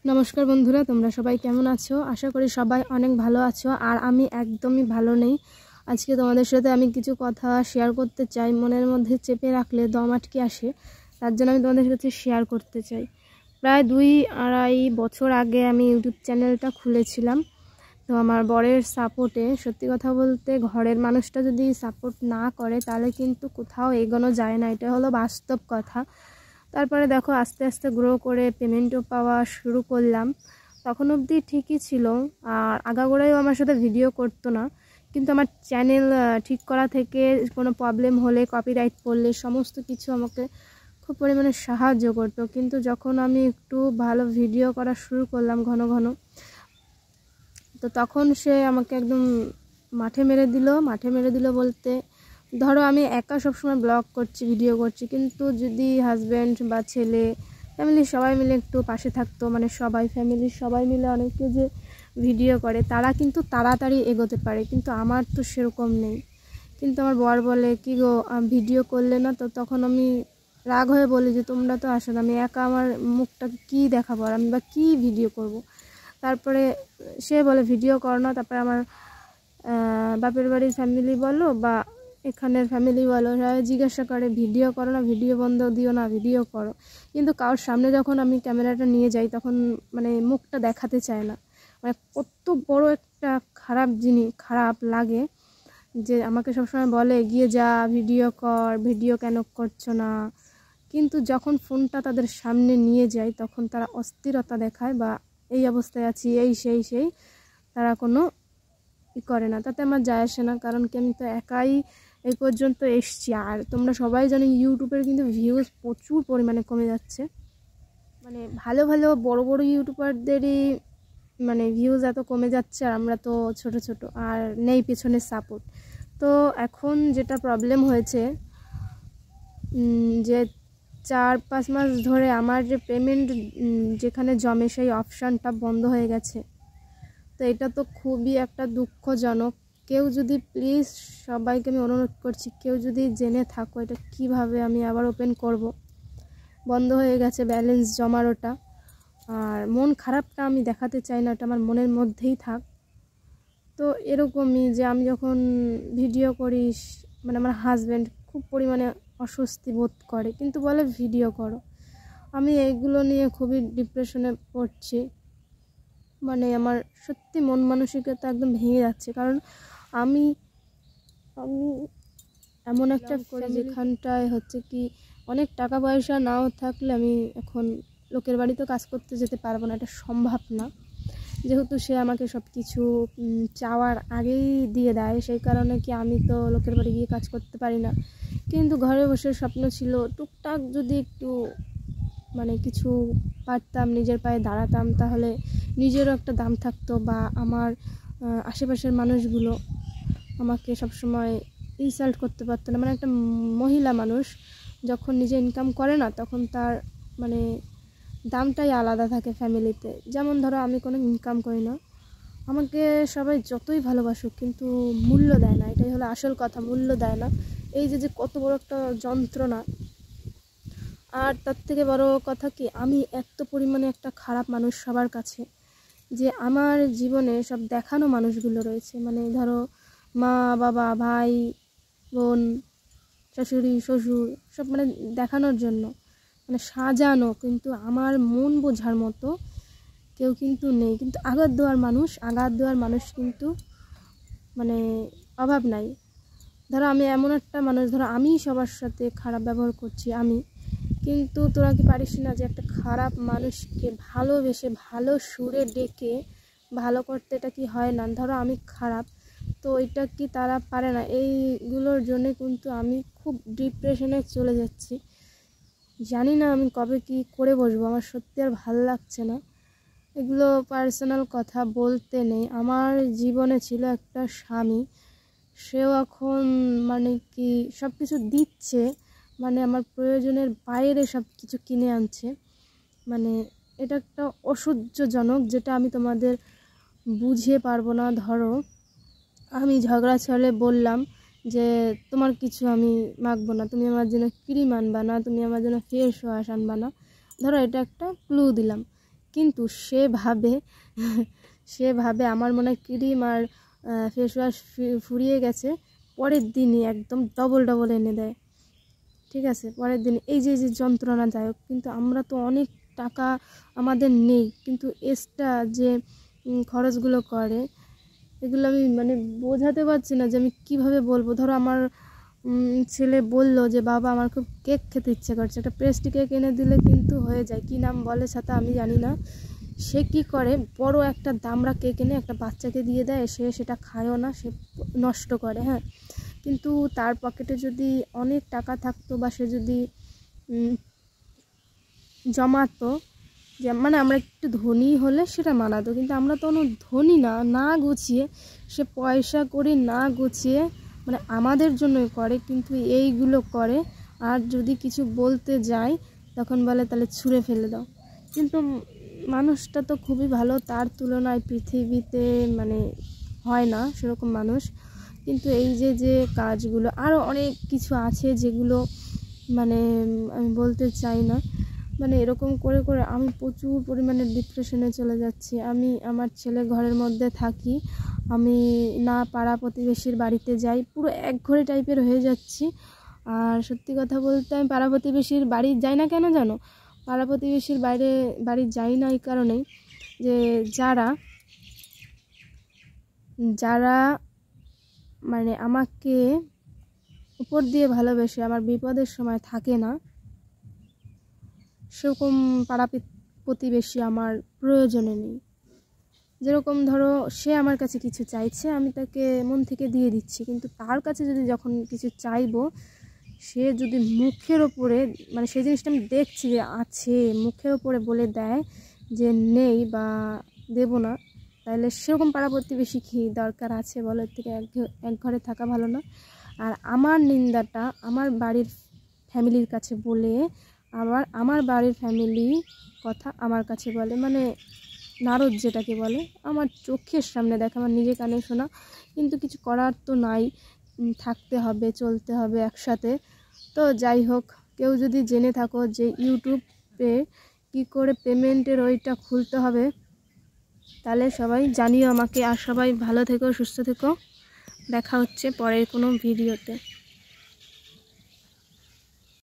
নমস্কার বন্ধুরা, তোমরা সবাই কেমন আছো? আশা করি সবাই অনেক ভালো আছো। আর আমি একদমই ভালো নেই। আজকে তোমাদের সাথে আমি কিছু কথা শেয়ার করতে চাই। মনের মধ্যে চেপে রাখলে দম আটকে আসে, তার জন্য আমি তোমাদের সাথে শেয়ার করতে চাই। প্রায় 2-2.5 বছর আগে আমি ইউটিউব চ্যানেলটা খুলেছিলাম। তো আমার বরের সাপোর্টে, সত্যি কথা বলতে ঘরের মানুষটা যদি সাপোর্ট না করে তাহলে কিন্তু কোথাও এগোনো যায় না, এটা হলো বাস্তব কথা। তারপরে দেখো আস্তে আস্তে গ্রো করে পেমেন্টও পাওয়া শুরু করলাম। তখন অবধি ঠিকই ছিল, আর আগাগোড়াইও আমার সাথে ভিডিও করতো না, কিন্তু আমার চ্যানেল ঠিক করা থেকে কোনো প্রবলেম হলে, কপিরাইট পড়লে সমস্ত কিছু আমাকে খুব পরিমাণে সাহায্য করতো। কিন্তু যখন আমি একটু ভালো ভিডিও করা শুরু করলাম ঘন ঘন, তো তখন সে আমাকে একদম মাঠে মেরে দিল বলতে, ধরো আমি একা সবসময় ব্লগ করছি, ভিডিও করছি, কিন্তু যদি হাজব্যান্ড বা ছেলে, ফ্যামিলির সবাই মিলে একটু পাশে থাকতো, মানে সবাই ফ্যামিলির সবাই মিলে অনেকে যে ভিডিও করে তারা কিন্তু তাড়াতাড়ি এগোতে পারে, কিন্তু আমার তো সেরকম নেই। কিন্তু আমার বর বলে, কি গো ভিডিও করলে না? তো তখন আমি রাগ হয়ে বলি যে তোমরা তো আসো না, আমি একা আমার মুখটা কী দেখাবো, আর আমি বা কী ভিডিও করব। তারপরে সে বলে ভিডিও করো না। তারপরে আমার বাপের বাড়ির ফ্যামিলি বলো বা এখানের ফ্যামিলি বলো, সবাই জিজ্ঞাসা করে ভিডিও করো না, ভিডিও বন্ধ দিও না, ভিডিও করো। কিন্তু কারোর সামনে যখন আমি ক্যামেরাটা নিয়ে যাই তখন মানে মুখটা দেখাতে চায় না। মানে কত বড় একটা খারাপ লাগে যে আমাকে সবসময় বলে এগিয়ে যা, ভিডিও কর, ভিডিও কেন করছো না। কিন্তু যখন ফোনটা তাদের সামনে নিয়ে যাই তখন তারা অস্থিরতা দেখায়, বা এই অবস্থায় আছি, এই সেই তারা কোনো করে না। তাতে আমার যায় আসে না, কারণ কি আমি তো একাই এই পর্যন্ত এসছি। আর তোমরা সবাই জানো ইউটিউবের কিন্তু ভিউজ প্রচুর পরিমাণে কমে যাচ্ছে। মানে ভালো ভালো বড় বড় ইউটিউবারদেরই মানে ভিউজ এত কমে যাচ্ছে, আর আমরা তো ছোট ছোট, আর নেই পেছনে সাপোর্ট। তো এখন যেটা প্রবলেম হয়েছে, যে 4-5 মাস ধরে আমার যে পেমেন্ট যেখানে জমে সেই অপশানটা বন্ধ হয়ে গেছে। তো এটা তো খুবই একটা দুঃখজনক। কেউ যদি প্লিজ, সবাইকে আমি অনুরোধ করছি, কেউ যদি জেনে থাকো এটা কিভাবে আমি আবার ওপেন করব। বন্ধ হয়ে গেছে ব্যালেন্স জমার ওটা। আর মন খারাপটা আমি দেখাতে চাই না, এটা আমার মনের মধ্যেই থাক। তো এরকমই যে আমি যখন ভিডিও করি, মানে আমার হাজব্যান্ড খুব পরিমাণে অস্বস্তি বোধ করে, কিন্তু বলে ভিডিও করো। আমি এইগুলো নিয়ে খুবই ডিপ্রেশনে পড়ছি। মানে আমার সত্যি মন মানসিকতা একদম ভেঙে যাচ্ছে, কারণ আমি এমন একটা করি যেখানটায় হচ্ছে কি অনেক টাকা পয়সা নাও থাকলে আমি এখন লোকের বাড়িতেও কাজ করতে যেতে পারবো না, এটা সম্ভব না। যেহেতু সে আমাকে সব কিছু চাওয়ার আগেই দিয়ে দেয়, সেই কারণে কি আমি তো লোকের বাড়ি গিয়ে কাজ করতে পারি না। কিন্তু ঘরে বসে স্বপ্ন ছিল টুকটাক যদি একটু মানে কিছু পারতাম, নিজের পায়ে দাঁড়াতাম, তাহলে নিজেরও একটা দাম থাকতো, বা আমার আশেপাশের মানুষগুলো আমাকে সবসময় ইনসাল্ট করতে পারতো না। মানে একটা মহিলা মানুষ যখন নিজে ইনকাম করে না, তখন তার মানে দামটাই আলাদা থাকে ফ্যামিলিতে। যেমন ধরো আমি কোনো ইনকাম করি না, আমাকে সবাই যতই ভালোবাসুক কিন্তু মূল্য দেয় না, এটাই হলো আসল কথা, মূল্য দেয় না। এই যে কত বড় একটা যন্ত্রণা। আর তার থেকে বড় কথা কি, আমি এত পরিমাণে একটা খারাপ মানুষ সবার কাছে, যে আমার জীবনে সব দেখানো মানুষগুলো রয়েছে, মানে ধরো মা বাবা ভাই বোন শাশুড়ি শ্বশুর সব মানে দেখানোর জন্য মানে সাজানো, কিন্তু আমার মন বোঝার মতো কেউ কিন্তু নেই। কিন্তু আঘাত দেওয়ার মানুষ কিন্তু মানে অভাব নাই। ধরো আমি এমন একটা মানুষ, ধরো আমি সবার সাথে খারাপ ব্যবহার করছি আমি, কিন্তু তোরা কি পারিস না যে একটা খারাপ মানুষকে ভালোবেসে ভালো সুরে ডেকে ভালো করতে? এটা কি হয় না? ধরো আমি খারাপ, তো এটা কি তারা পারে না? এইগুলোর জন্যে কিন্তু আমি খুব ডিপ্রেশনে চলে যাচ্ছি। জানি না আমি কবে কি করে বসবো, আমার সত্যি আর ভালো লাগছে না। এগুলো পার্সোনাল কথা বলতে নেই। আমার জীবনে ছিল একটা স্বামী, সেও এখন মানে কি সব কিছু দিচ্ছে, মানে আমার প্রয়োজনের বাইরে সব কিছু কিনে আনছে। মানে এটা একটা অসহ্যজনক, যেটা আমি তোমাদের বুঝিয়ে পারবো না। ধরো আমি ঝগড়া ছলে বললাম যে তোমার কিছু আমি মাখবো না, তুমি আমার জন্য ক্রিম আনবা না, তুমি আমার জন্য ফেস ওয়াশ আনবা না, ধরো এটা একটা ক্লু দিলাম। কিন্তু সে ভাবে আমার মনে হয় ক্রিম আর ফেস ওয়াশ ফুরিয়ে গেছে, পরের দিনই একদম ডবল এনে দেয়। ঠিক আছে, পরের দিন এই যে যন্ত্রণাদায়ক। কিন্তু আমরা তো অনেক টাকা আমাদের নেই, কিন্তু এক্সট্রা যে খরচগুলো করে এগুলো আমি মানে বোঝাতে পারছি না যে আমি কিভাবে বলবো। ধরো আমার ছেলে বলল যে বাবা আমার খুব কেক খেতে ইচ্ছে করছে, একটা পেস্ট্রি কেক এনে দিলে কিন্তু হয়ে যায়, কি নাম বলে সেটা আমি জানি না। সে কি করে, বড় একটা দামড়া কেক এনে একটা বাচ্চাকে দিয়ে দেয়, সে সেটা খায়ও না, সে নষ্ট করে। হ্যাঁ, কিন্তু তার পকেটে যদি অনেক টাকা থাকতো বা সে যদি জমাতো, যে মানে আমরা একটু ধনী হলে সেটা মানাতো, কিন্তু আমরা তো অনেক ধনী না গুছিয়ে, সে পয়সা করি না গুছিয়ে মানে আমাদের জন্যই করে, কিন্তু এইগুলো করে। আর যদি কিছু বলতে যাই তখন বলে তাহলে ছুঁড়ে ফেলে দাও। কিন্তু মানুষটা তো খুবই ভালো, তার তুলনায় পৃথিবীতে মানে হয় না সেরকম মানুষ। কিন্তু এই যে কাজগুলো আরও অনেক কিছু আছে যেগুলো মানে আমি বলতে চাই না। মানে এরকম করে আমি প্রচুর পরিমাণে ডিপ্রেশনে চলে যাচ্ছি। আমি আমার ছেলে ঘরের মধ্যে থাকি, আমি না পাড়া প্রতিবেশীর বাড়িতে যাই, পুরো একঘরে টাইপের হয়ে যাচ্ছি। আর সত্যি কথা বলতে আমি পাড়া প্রতিবেশীর বাড়ি যাই না কেন জানো? পাড়া প্রতিবেশীর বাড়ি যাই না এই কারণেই যে যারা মানে আমাকে উপর দিয়ে ভালোবেসে আমার বিপদের সময় থাকে না, সেরকম পাড়া প্রতিবেশী আমার প্রয়োজনে নেই। যেরকম ধরো সে আমার কাছে কিছু চাইছে, আমি তাকে মন থেকে দিয়ে দিচ্ছি, কিন্তু তার কাছে যদি যখন কিছু চাইবো, সে যদি মুখের ওপরে মানে সেই জিনিসটা আমি দেখছি যে আছে, মুখের ওপরে বলে দেয় যে নেই বা দেব না, তাহলে সেরকম পাড়া প্রতিবেশী কি দরকার আছে বলো? এর থেকে এক ঘরে থাকা ভালো না? আর আমার নিন্দাটা আমার বাড়ির ফ্যামিলির কাছে বলে, আবার আমার বাড়ির ফ্যামিলি কথা আমার কাছে বলে, মানে নারদ যেটাকে বলে, আমার চোখের সামনে দেখে, আমার নিজে কানে শোনা, কিন্তু কিছু করার তো নাই, থাকতে হবে, চলতে হবে একসাথে। তো যাই হোক, কেউ যদি জেনে থাকো যে ইউটিউবে কি করে পেমেন্টের ওইটা খুলতে হবে, তাহলে সবাই জানিও আমাকে। আর সবাই ভালো থেকো, সুস্থ থেকো, দেখা হচ্ছে পরের কোনো ভিডিওতে।